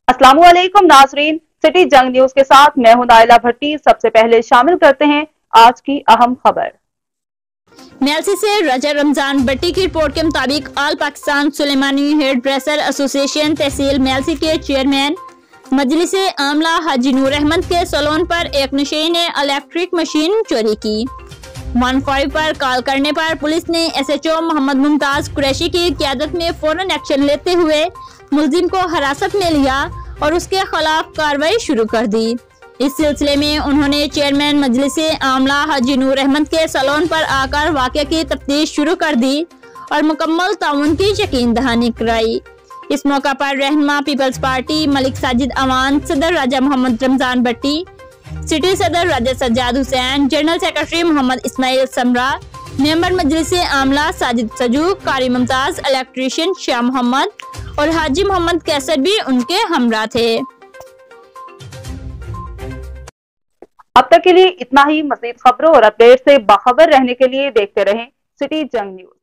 अस्सलामुअलैकुम नाजरीन, सिटी जंग न्यूज के साथ मैं हूं नाइला भट्टी। सबसे पहले शामिल करते हैं आज की अहम खबर। मेलसी से रजा रमजान भट्टी की रिपोर्ट के मुताबिक all Pakistan Sulemani hairdresser association tehsil Mailsi के चेयरमैन मजलिस आमला हाजी नूर अहमद के सैलून पर एक नशे ने इलेक्ट्रिक मशीन चोरी की। 15 पर कॉल करने पर पुलिस ने SHO मोहम्मद मुमताज कुरैशी की क़यादत में फौरन एक्शन लेते हुए मुलजिम को हिरासत में लिया और उसके खिलाफ कार्रवाई शुरू कर दी। इस सिलसिले में उन्होंने चेयरमैन मजलिस आमला हाजी नूर अहमद के सैलून पर आकर वाक़या की तफ्तीश शुरू कर दी और मुकम्मल ताउन की यकीन दहानी कराई। इस मौका पर रहनुमा पीपल्स पार्टी मलिक साजिद अवान, सदर राजा मोहम्मद रमजान भट्टी, सिटी सदर Raja Sajjad Hussain, general secretary Mohammad Ismail Samra, member मजलिस आमला साजिद सजू, कारी मुमताज, इलेक्ट्रीशियन शाह मोहम्मद और हाजी मोहम्मद कैसर भी उनके हमरा थे। अब तक के लिए इतना ही। मज़ीद खबरों और अपडेट से बाखबर रहने के लिए देखते रहें सिटी जंग न्यूज।